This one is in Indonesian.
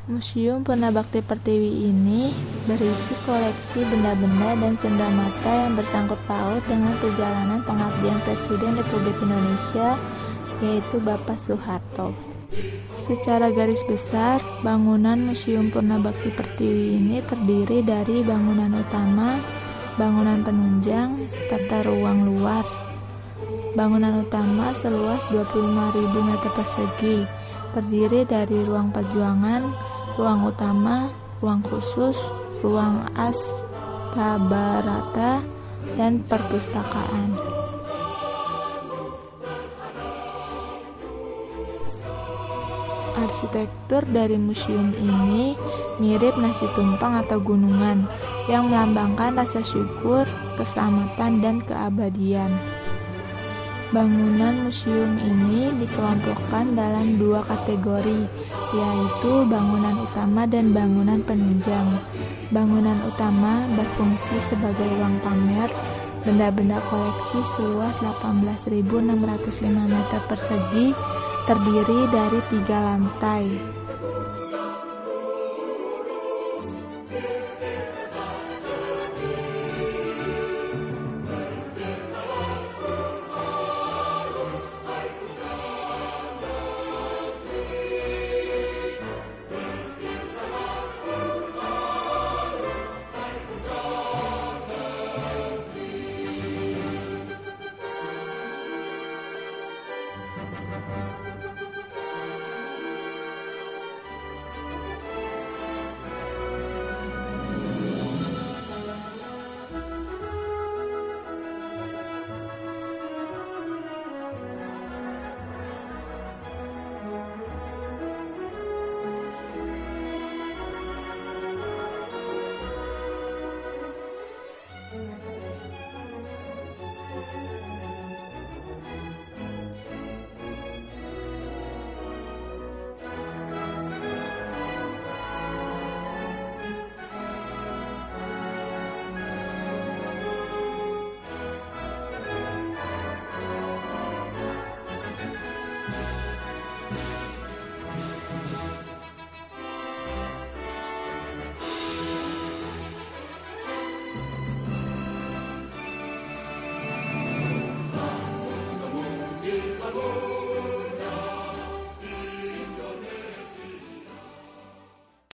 Museum Purna Bakti Pertiwi ini berisi koleksi benda-benda dan cenderamata yang bersangkut paut dengan perjalanan pengabdian Presiden Republik Indonesia, yaitu Bapak Soeharto. Secara garis besar, bangunan Museum Purna Bakti Pertiwi ini terdiri dari bangunan utama, bangunan penunjang, serta ruang luar. Bangunan utama seluas 25.000 meter persegi, terdiri dari ruang perjuangan, ruang utama, ruang khusus, ruang astabarata, dan perpustakaan. Arsitektur dari museum ini mirip nasi tumpang atau gunungan yang melambangkan rasa syukur, keselamatan, dan keabadian. Bangunan museum ini dikelompokkan dalam 2 kategori, yaitu bangunan utama dan bangunan penunjang. Bangunan utama berfungsi sebagai ruang pamer benda-benda koleksi seluas 18.605 meter persegi, terdiri dari 3 lantai.